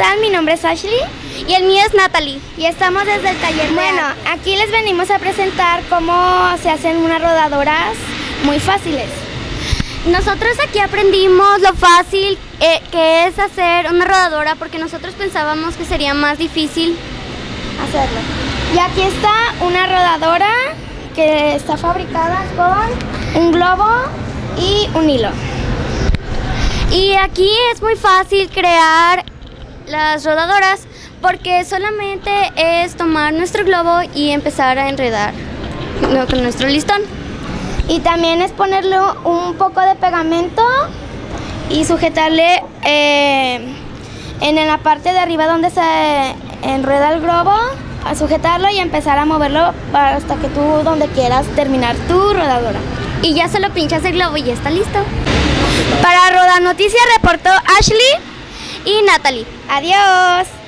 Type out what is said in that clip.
están? Mi nombre es Ashley. Y el mío es Natalie. Y estamos desde el taller. Bueno, aquí les venimos a presentar cómo se hacen unas rodadoras muy fáciles. Nosotros aquí aprendimos lo fácil que es hacer una rodadora, porque nosotros pensábamos que sería más difícil hacerlo. Y aquí está una rodadora que está fabricada con un globo y un hilo. Y aquí es muy fácil crear las rodadoras, porque solamente es tomar nuestro globo y empezar a enredar con nuestro listón. Y también es ponerle un poco de pegamento y sujetarle en la parte de arriba donde se enreda el globo, a sujetarlo y empezar a moverlo hasta que tú donde quieras terminar tu rodadora. Y ya solo pinchas el globo y ya está listo. Para Roda Noticias reportó Ashley y Natalie. Adiós.